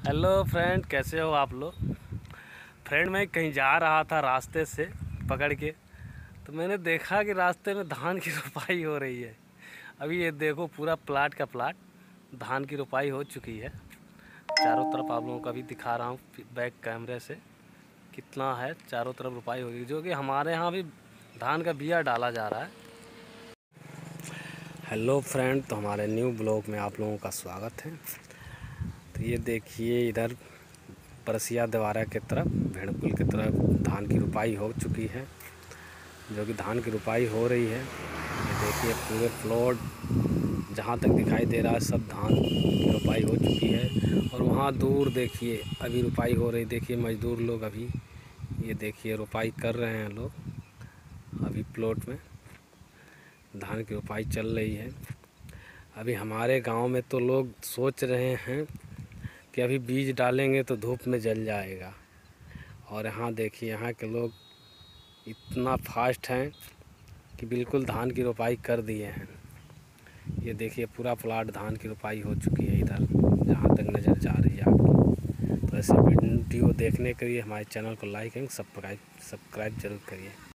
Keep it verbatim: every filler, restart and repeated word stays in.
Hello friend, कैसे हो आप लोग। फ्रेंड, मैं कहीं जा रहा था रास्ते से पकड़ के, तो मैंने देखा कि रास्ते में धान की रोपाई हो रही है। अभी ये देखो, पूरा प्लाट का प्लाट धान की रोपाई हो चुकी है। चारों तरफ आप लोगों को अभी दिखा रहा हूँ बैक कैमरे से कितना है। चारों तरफ रोपाई होगी, जो कि हमारे यहाँ भी धान का बिया डाला जा रहा है। हेलो फ्रेंड, तो हमारे न्यू ब्लॉग में आप लोगों का स्वागत है। तो ये देखिए, इधर परसिया द्वारा की तरफ, भेड़पुल की तरफ धान की रोपाई हो चुकी है, जो कि धान की रोपाई हो रही है। ये देखिए, पूरे प्लॉट जहाँ तक दिखाई दे रहा है सब धान की रोपाई हो चुकी है। और वहाँ दूर देखिए अभी रोपाई हो रही। देखिए मज़दूर लोग अभी ये देखिए रोपाई कर रहे हैं लोग। अभी प्लॉट में धान की रोपाई चल रही है। अभी हमारे गांव में तो लोग सोच रहे हैं कि अभी बीज डालेंगे तो धूप में जल जाएगा। और यहाँ देखिए, यहाँ के लोग इतना फास्ट हैं कि बिल्कुल धान की रोपाई कर दिए हैं। ये देखिए, पूरा प्लाट धान की रोपाई हो चुकी है इधर, जहाँ तक नज़र जा रही है आपकी। तो ऐसे वीडियो देखने के लिए हमारे चैनल को लाइक एंड सब्सक्राइब सब्सक्राइब जरूर करिए।